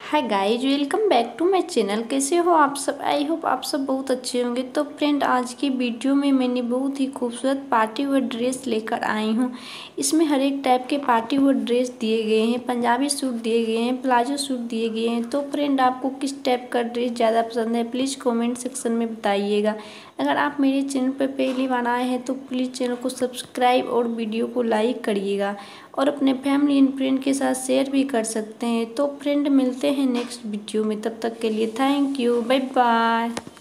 Hi guys, welcome back to my channel. कैसे हो आप सब? आई होप आप सब बहुत अच्छे होंगे। तो फ्रेंड, आज की वीडियो में मैंने बहुत ही खूबसूरत पार्टी वेयर ड्रेस लेकर आई हूँ। इसमें हर एक टाइप के पार्टी वेयर ड्रेस दिए गए हैं, पंजाबी सूट दिए गए हैं, प्लाजो सूट दिए गए हैं। तो फ्रेंड, आपको किस टाइप का ड्रेस ज़्यादा पसंद है प्लीज़ कॉमेंट सेक्शन में बताइएगा। अगर आप मेरे चैनल पर पहली बार आए हैं तो प्लीज़ चैनल को सब्सक्राइब और वीडियो को लाइक करिएगा और अपने फैमिली एंड फ्रेंड के साथ शेयर भी कर सकते हैं। तो फ्रेंड, मिलते हैं नेक्स्ट वीडियो में। तब तक के लिए थैंक यू, बाय बाय।